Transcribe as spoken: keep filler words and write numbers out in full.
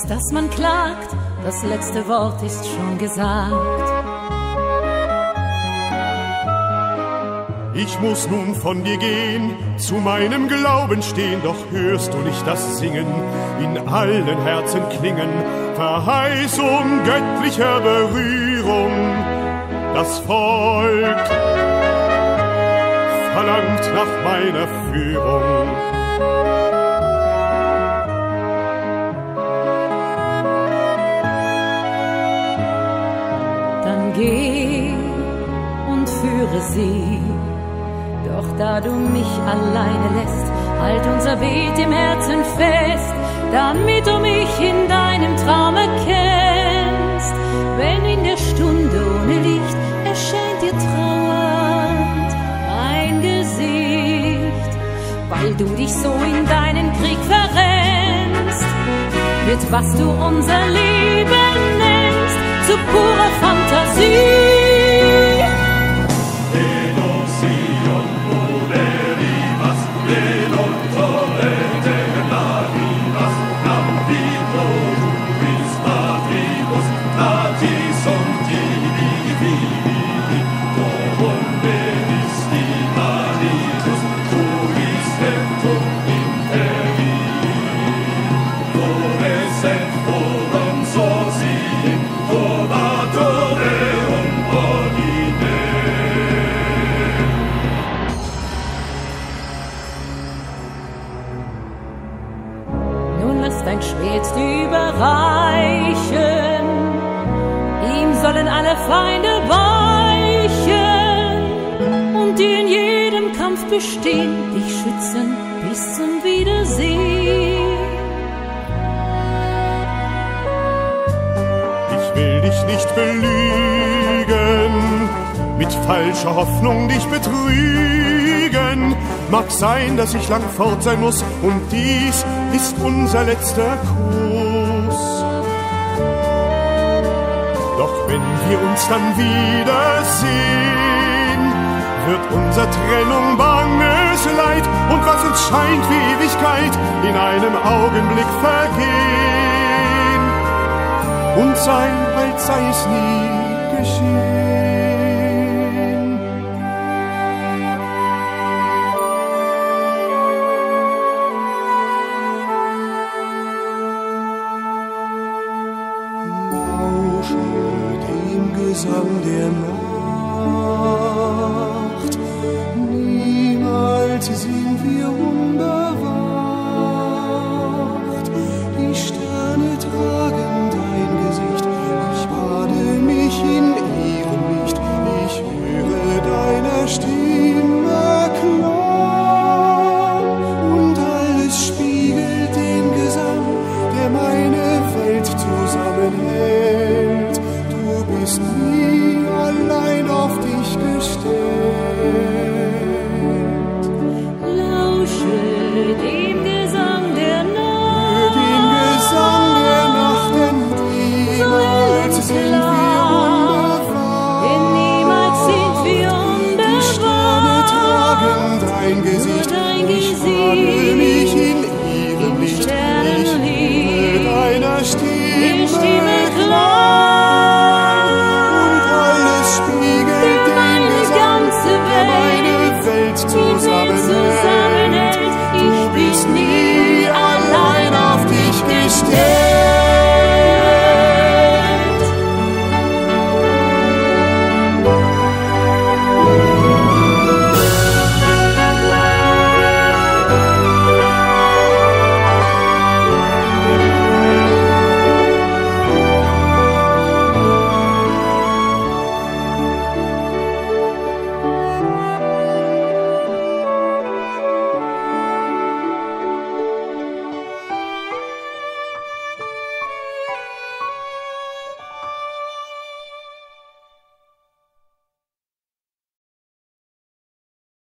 dass man klagt, das letzte Wort ist schon gesagt. Ich muss nun von dir gehen, zu meinem Glauben stehen, doch hörst du nicht das Singen in allen Herzen klingen, Verheißung göttlicher Berührung. Das Volk verlangt nach meiner Führung. Dann geh und führe sie, doch da du mich alleine lässt, halt unser Gebet im Herzen fest, damit du mich in deinem Traum erkennst. Wenn in der Stunde ohne Licht erscheint dir trauernd mein Gesicht, weil du dich so in deinen Krieg verrennst, wird, was du unser Leben nennst, zu purer Fantasie. Dein Schwert überreichen, ihm sollen alle Feinde weichen und die in jedem Kampf bestehen, dich schützen bis zum Wiedersehen. Ich will dich nicht belügen, mit falscher Hoffnung dich betrügen. Mag sein, dass ich lang fort sein muss, und dies ist unser letzter Kuss. Doch wenn wir uns dann wiedersehen, wird unser Trennung banges Leid, und was uns scheint wie Ewigkeit, in einem Augenblick vergehen. Und sein Halt sei es nie geschehen. Gesang der Nacht, niemals sind wir unbewacht. Die Sterne tragen dein Gesicht, ich bade mich in ihrem Licht, ich höre deiner Stimme Klang, und alles spiegelt den Gesang, der meine Welt zusammenhält. Du bist nie allein auf dich gestellt. Lausche dem Gesang der Nacht, dem Gesang der Nacht, denn niemals sind wir unbewacht. Denn niemals sind wir unbewacht. Die Sterne tragen dein Gesicht, dein ich bade mich in ihrem Licht, ich höre deiner Stimme, Stimme klar. Zusammenhält. Du bist nie allein auf dich gestellt.